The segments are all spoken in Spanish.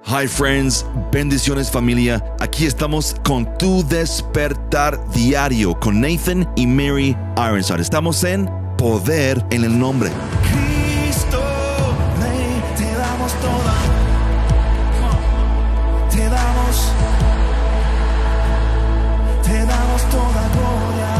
Hi friends, bendiciones familia. Aquí estamos con tu despertar diario con Nathan y Mary Ironside. Estamos en Poder en el Nombre. Cristo Rey, te damos toda, te damos toda gloria.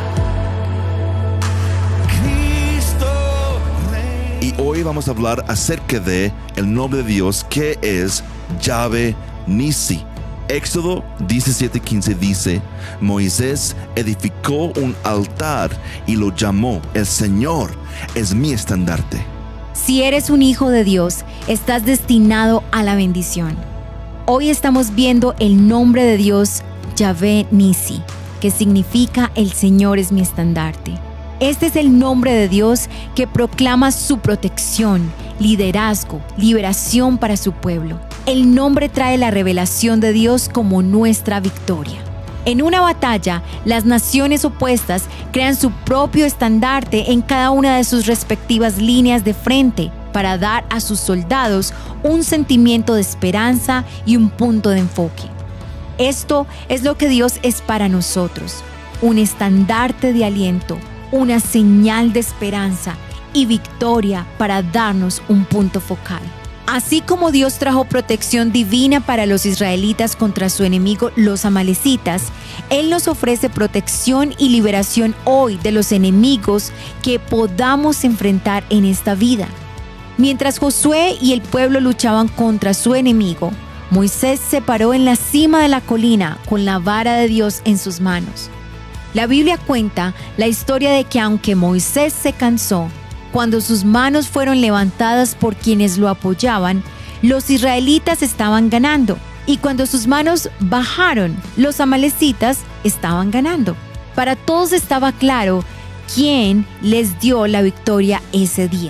Cristo Rey. Y hoy vamos a hablar acerca de el nombre de Dios, que es Yahvé Nisi. Éxodo 17:15 dice: Moisés edificó un altar y lo llamó: El Señor es mi estandarte. Si eres un hijo de Dios, estás destinado a la bendición. Hoy estamos viendo el nombre de Dios, Yahvé Nisi, que significa El Señor es mi estandarte. Este es el nombre de Dios que proclama su protección, liderazgo, liberación para su pueblo. El nombre trae la revelación de Dios como nuestra victoria. En una batalla, las naciones opuestas crean su propio estandarte en cada una de sus respectivas líneas de frente para dar a sus soldados un sentimiento de esperanza y un punto de enfoque. Esto es lo que Dios es para nosotros: un estandarte de aliento, una señal de esperanza y victoria para darnos un punto focal. Así como Dios trajo protección divina para los israelitas contra su enemigo, los amalecitas, Él nos ofrece protección y liberación hoy de los enemigos que podamos enfrentar en esta vida. Mientras Josué y el pueblo luchaban contra su enemigo, Moisés se paró en la cima de la colina con la vara de Dios en sus manos. La Biblia cuenta la historia de que aunque Moisés se cansó, cuando sus manos fueron levantadas por quienes lo apoyaban, los israelitas estaban ganando. Y cuando sus manos bajaron, los amalecitas estaban ganando. Para todos estaba claro quién les dio la victoria ese día.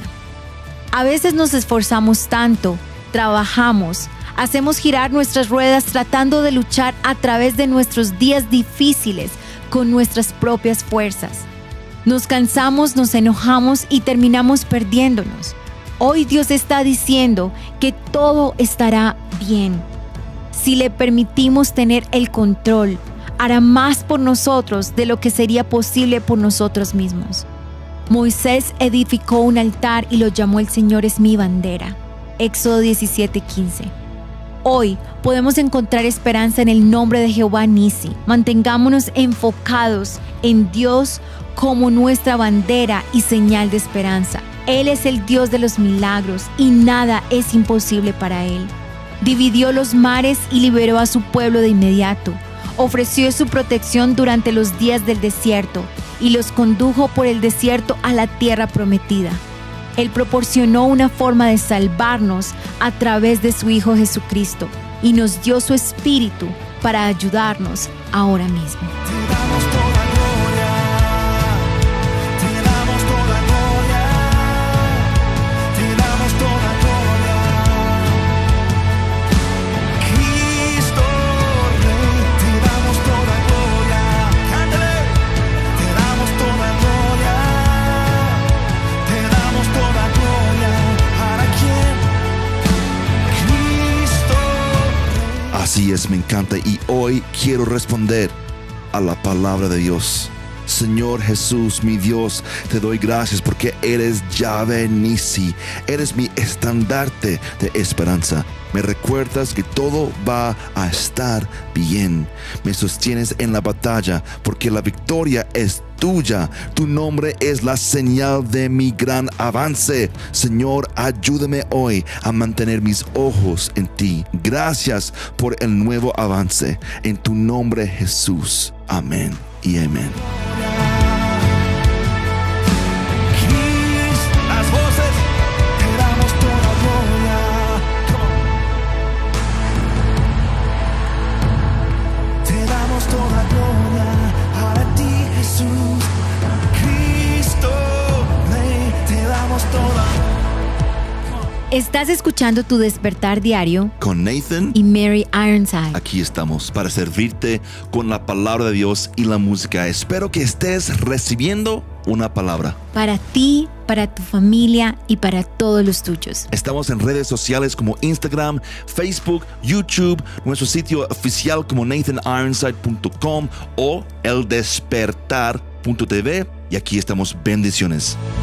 A veces nos esforzamos tanto, trabajamos, hacemos girar nuestras ruedas tratando de luchar a través de nuestros días difíciles con nuestras propias fuerzas. Nos cansamos, nos enojamos y terminamos perdiéndonos. Hoy Dios está diciendo que todo estará bien. Si le permitimos tener el control, hará más por nosotros de lo que sería posible por nosotros mismos. Moisés edificó un altar y lo llamó: El Señor es mi bandera. Éxodo 17:15. Hoy podemos encontrar esperanza en el nombre de Jehová Nisi. Mantengámonos enfocados en Dios como nuestra bandera y señal de esperanza. Él es el Dios de los milagros y nada es imposible para Él. Dividió los mares y liberó a su pueblo de inmediato. Ofreció su protección durante los días del desierto y los condujo por el desierto a la tierra prometida. Él proporcionó una forma de salvarnos a través de su Hijo Jesucristo y nos dio su Espíritu para ayudarnos ahora mismo. Te damos toda gloria, te damos toda gloria, te damos toda gloria. Cristo Rey, te damos toda gloria. Cántale. Te damos toda gloria, te damos toda gloria. ¿Para quién? Cristo Rey. Así es, me encanta. Y hoy quiero responder a la palabra de Dios. Señor Jesús, mi Dios, te doy gracias porque eres Yahvé Nisi. Eres mi estandarte de esperanza. Me recuerdas que todo va a estar bien. Me sostienes en la batalla porque la victoria es tuya. Tu nombre es la señal de mi gran avance. Señor, ayúdame hoy a mantener mis ojos en ti. Gracias por el nuevo avance. En tu nombre, Jesús. Amén y amén. Las voces, te damos toda gloria. Te damos toda gloria para ti, Jesús. Cristo Rey, te damos toda. Estás escuchando Tu Despertar Diario Con Nathan y Mary Ironside. aquí estamos para servirte con la palabra de Dios y la música. Espero que estés recibiendo una palabra. Para ti, para tu familia y para todos los tuyos. Estamos en redes sociales como Instagram, Facebook, YouTube, nuestro sitio oficial como nathanironside.com o eldespertar.tv. Y aquí estamos. Bendiciones.